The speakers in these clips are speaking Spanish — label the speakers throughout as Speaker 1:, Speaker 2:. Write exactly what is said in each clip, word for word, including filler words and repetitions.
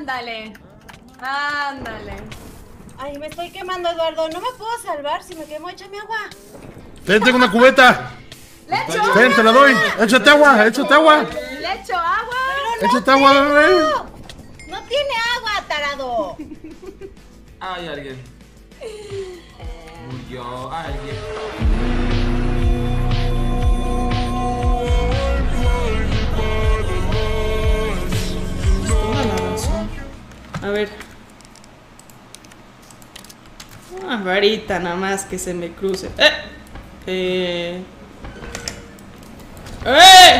Speaker 1: Ándale. Ándale.
Speaker 2: Ay, me estoy quemando, Eduardo. No me puedo salvar si me quemo. Échame agua.
Speaker 3: Ten, tengo una cubeta.
Speaker 1: ¡Le echo
Speaker 3: Ten, te la doy. Échate agua, échate agua.
Speaker 1: ¡Le echo agua!
Speaker 2: No
Speaker 3: Échate agua, bebé.
Speaker 2: No tiene agua, tarado.
Speaker 4: Hay alguien. Murió alguien.
Speaker 5: A ver. Una varita nada más que se me cruce. ¡Eh! ¡Eh! ¡Eh!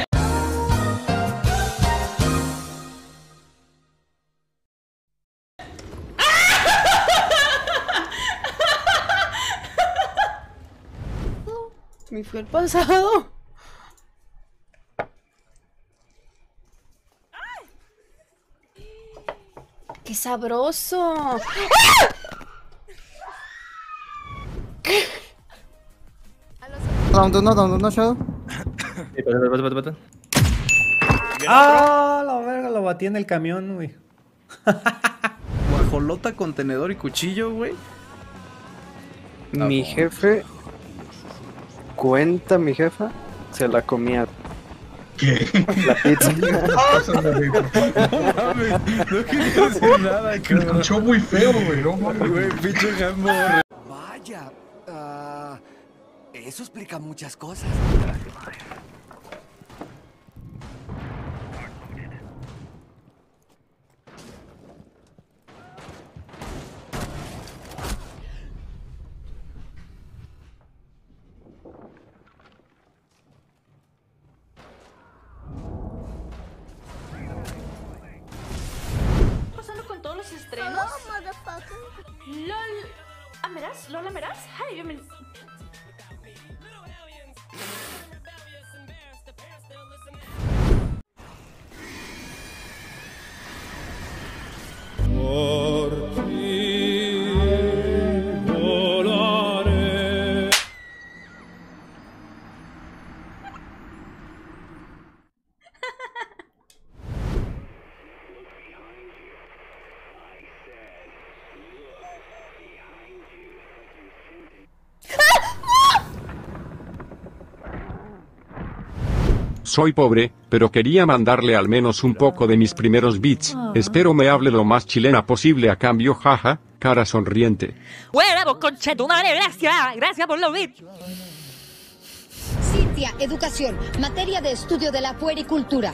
Speaker 5: Me fue el pasado. ¡Qué sabroso!
Speaker 6: Round uno, round uno, Shadow.
Speaker 7: Ah, la verga, lo batí en el camión, güey. Guajolota, contenedor y cuchillo, güey.
Speaker 6: Mi jefe cuenta, mi jefa se la comía.
Speaker 8: ¿Qué?
Speaker 6: La pizza.
Speaker 7: No mames, no quería decir nada,
Speaker 8: Se
Speaker 7: cabrón.
Speaker 8: escuchó muy feo, güey. No mames.
Speaker 7: Güey, pinche jambo.
Speaker 9: Vaya, uh, eso explica muchas cosas.
Speaker 1: Pasando con todos los estrenos. LOL. ¿Ameras? ¿LOL Ameras? Ay, yo me...
Speaker 10: Por ti volaré.
Speaker 11: Soy pobre, pero quería mandarle al menos un poco de mis primeros beats. Espero me hable lo más chilena posible a cambio, jaja, cara sonriente.
Speaker 12: Bueno, concha tu madre, gracias, gracias por los beats.
Speaker 13: Cintia, educación, materia de estudio de la puericultura.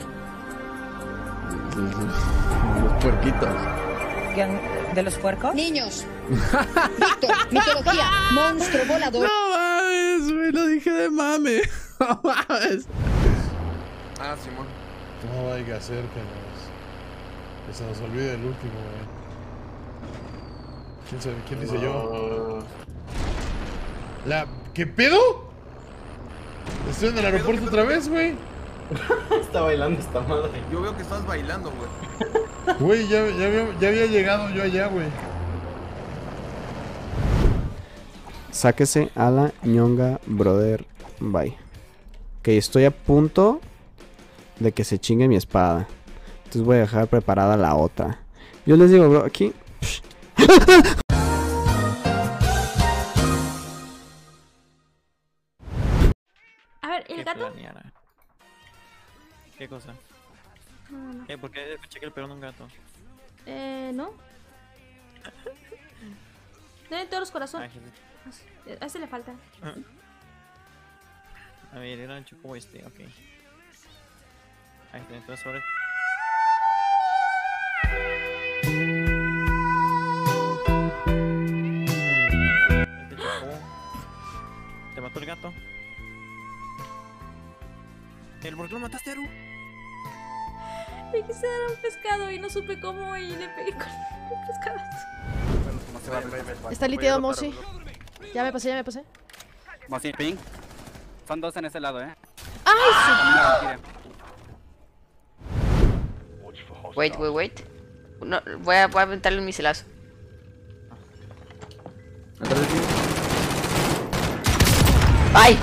Speaker 6: Los puerquitos.
Speaker 13: ¿De los puercos? Niños. Víctor, mitología, monstruo volador.
Speaker 7: No mames, güey, lo dije de mame. No mames.
Speaker 6: Ah, Simón.
Speaker 3: No vaya a ser que nos... que se nos olvide el último, güey. ¿Quién sabe? ¿Quién dice yo? La... ¿Qué pedo? Estoy en el aeropuerto otra vez, güey.
Speaker 4: Está bailando esta madre.
Speaker 9: Yo veo que estás bailando, güey.
Speaker 3: Güey, ya, ya, había, ya había llegado yo allá, güey.
Speaker 6: Sáquese a la ñonga, brother. Bye. Ok, estoy a punto de que se chingue mi espada. Entonces voy a dejar preparada la otra. Yo les digo, bro, aquí...
Speaker 1: A ver, ¿el gato?
Speaker 4: ¿Qué cosa?
Speaker 1: No, no.
Speaker 4: ¿Qué? ¿Por qué escuché que le pegó a un gato?
Speaker 1: Eh, ¿no? Tiene todos los corazones. A ese le falta.
Speaker 4: A ver, era un choco este, ok. Ahí está, entonces ahora... Este chocó. ¿Te mató el gato? ¿El por qué lo mataste, Aru?
Speaker 1: Me quise dar un pescado y no supe cómo y le pegué con el pescadazo.
Speaker 2: Está litiado Mosi. Ya me pasé, ya me pasé.
Speaker 6: Mosi, ping. Son dos en ese lado, eh.
Speaker 2: ¡Ay,
Speaker 12: Wait, wait, wait. No, voy a, voy a aventarle un misilazo. ¡Ay!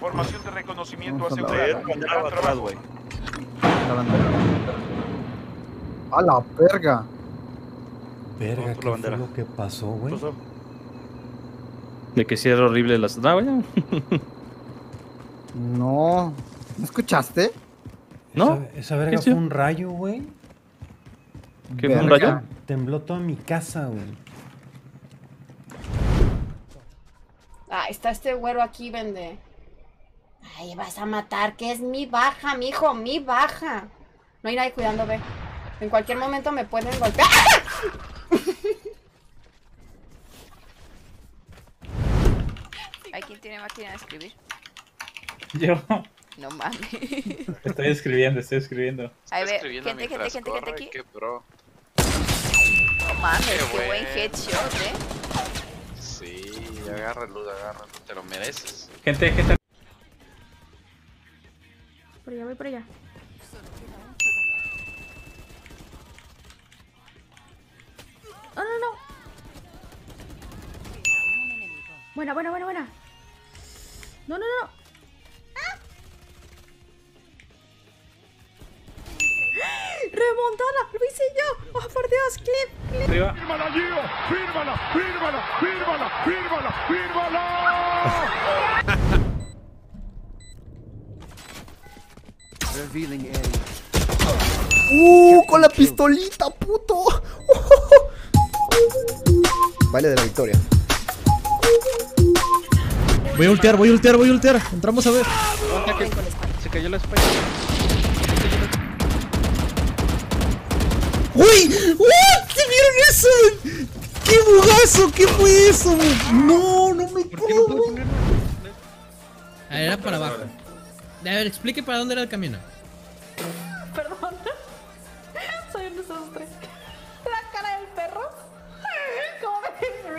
Speaker 14: Información de reconocimiento
Speaker 7: Vamos a
Speaker 14: asegurada.
Speaker 7: ver,
Speaker 4: bandera va atrás, güey.
Speaker 7: La bandera. A la verga.
Speaker 15: Verga,
Speaker 4: Vamos por
Speaker 15: ¿qué
Speaker 4: la bandera.
Speaker 15: fue lo que pasó, güey?
Speaker 4: ¿Qué pasó?
Speaker 16: De que sí era horrible las... Ah, güey.
Speaker 7: No. ¿No escuchaste?
Speaker 16: ¿No?
Speaker 15: Esa, esa verga
Speaker 16: ¿Qué
Speaker 15: fue
Speaker 16: hizo?
Speaker 15: un rayo, güey.
Speaker 16: ¿Qué fue un rayo?
Speaker 15: Tembló toda mi casa, güey.
Speaker 2: Ah, está este güero aquí, vende. Ay, vas a matar, que es mi baja, mijo, mi baja. No hay nadie cuidando, ve. En cualquier momento me pueden golpear.
Speaker 12: ¿Hay quien tiene máquina de escribir?
Speaker 16: Yo.
Speaker 12: No mames.
Speaker 16: Estoy escribiendo, estoy escribiendo.
Speaker 12: Ahí ve, gente, gente, gente, gente aquí. No mames, qué, qué buen headshot, eh.
Speaker 17: Sí, agárralo, agárralo, te lo mereces.
Speaker 16: Gente, gente.
Speaker 1: Por allá, voy por allá. Oh, no, no. Buena, buena, buena, buena. No, no, no. ¡Ah! ¡Remontada! ¡Lo hice yo! ¡Oh, por Dios! ¡Clip! ¡Clip!
Speaker 16: Arriba.
Speaker 14: ¡Fírmala, Gio! ¡Fírmala! ¡Fírmala! ¡Fírmala! ¡Fírmala! ¡Fírmala!
Speaker 9: Revealing area.
Speaker 6: ¡Uh! ¡Con la pistolita, puto! Baile de la victoria.
Speaker 18: Voy a ultear, voy a ultear, voy a ultear. Entramos a ver.
Speaker 4: Se cayó la espalda.
Speaker 18: ¡Uy! ¡What! ¿Qué vieron eso? ¡Qué bugazo! ¿Qué fue eso? No, no me puedo. A ver, era para abajo. A ver, explique para dónde era el camino.
Speaker 1: Perdón. Soy un desastre. La cara del perro. ¿Cómo me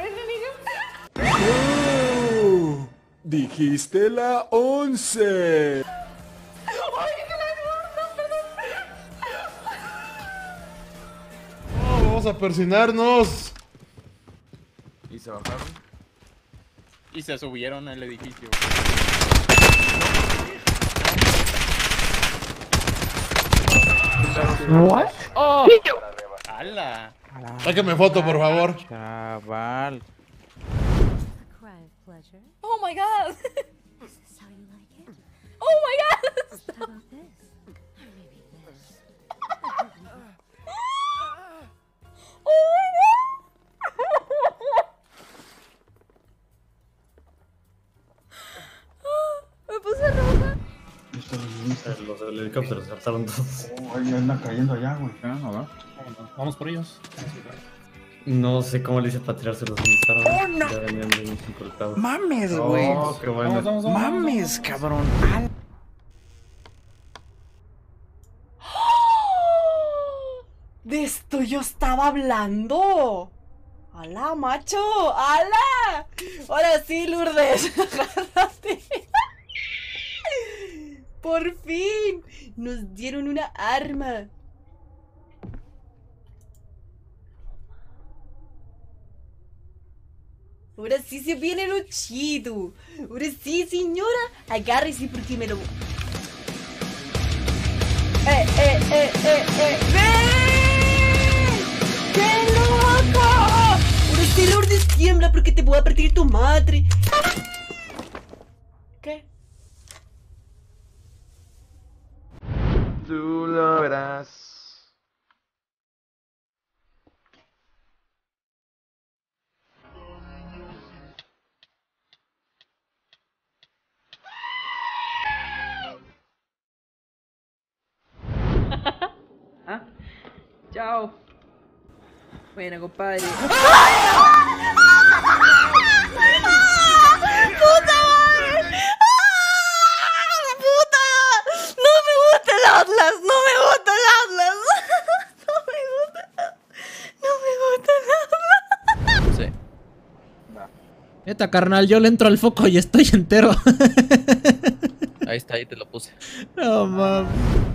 Speaker 10: Uh, dijiste la once.
Speaker 3: No, vamos a persinarnos.
Speaker 9: ¿Y se bajaron?
Speaker 4: Y se subieron al edificio.
Speaker 3: What?
Speaker 4: ¡Oh! ¡Hala!
Speaker 3: Sáqueme foto, por favor.
Speaker 4: Chaval.
Speaker 1: Oh my god. Oh my god. Oh my god. Me puse roja.
Speaker 16: Los helicópteros saltaron todos.
Speaker 8: Oh, ahí andan cayendo allá, güey.
Speaker 16: Ah, no, no. Vamos por ellos. No sé cómo le hice para tirárselos donde estaban.
Speaker 9: ¡Oh, no!
Speaker 16: Ya venían de mis incorporados.
Speaker 9: ¡Mames, güey!
Speaker 16: Oh, qué bueno.
Speaker 9: Vamos, vamos, vamos, ¡mames, cabrón! Al...
Speaker 2: De esto yo estaba hablando. ¡Hala, macho! ¡Hala! Ahora sí, Lourdes. Agárrate. Por fin. Nos dieron una arma. Ahora sí se viene lo chido. Ahora sí, señora. Agárrese porque me lo... ¡Eh, eh, eh, eh, eh! ¡Ven! ¡Qué loco! Ahora sí, Lourdes, tiembla porque te voy a partir tu madre. ¿Qué?
Speaker 9: Tú lo verás.
Speaker 5: ¿Ah? Chao. Bueno, compadre.
Speaker 1: ¡Puta madre! ¡Ah! ¡Puta! ¡No me gusta el Atlas! ¡No me gusta el Atlas! ¡No me gusta! ¡No me gusta el Atlas!
Speaker 4: Sí.
Speaker 18: Neta, carnal, yo le entro al foco y estoy entero.
Speaker 4: Ahí está, ahí te lo puse.
Speaker 18: No mames.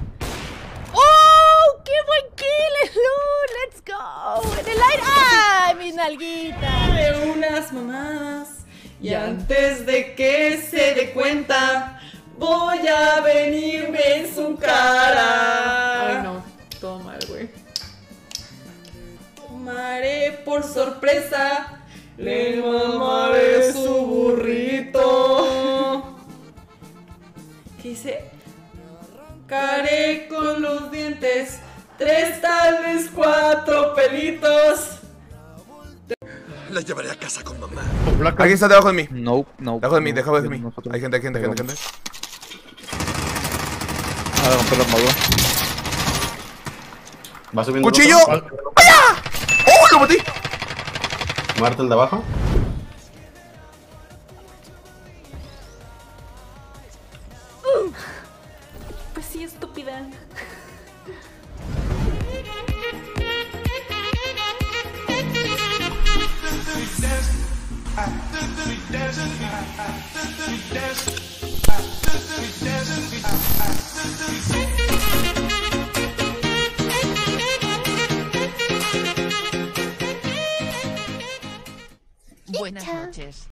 Speaker 1: ¡Oh! ¡Qué buen kill! ¡Let's go! ¡En el aire! ¡Ay, mis nalguitas!
Speaker 5: De unas mamadas. Y antes de que se dé cuenta, Voy a venirme en su cara. Ay, no. Todo mal, güey. Tomaré por sorpresa. Le mamaré su burrito. ¿Qué dice? Caré con los dientes. Tres, tal vez cuatro pelitos.
Speaker 19: La llevaré a casa con mamá.
Speaker 9: Aquí está debajo de mí.
Speaker 4: No, no.
Speaker 9: Debajo de mí,
Speaker 4: no,
Speaker 9: debajo de mí.
Speaker 4: nosotros.
Speaker 9: Hay gente, hay gente, hay gente, hay gente.
Speaker 4: Ah, de romper la armadura.
Speaker 20: Va subiendo.
Speaker 9: ¡Cuchillo! ¡Vaya! ¡Oh, lo matí!
Speaker 20: ¿Muerto el de abajo?
Speaker 1: Pues sí, estúpida.
Speaker 21: Buenas noches.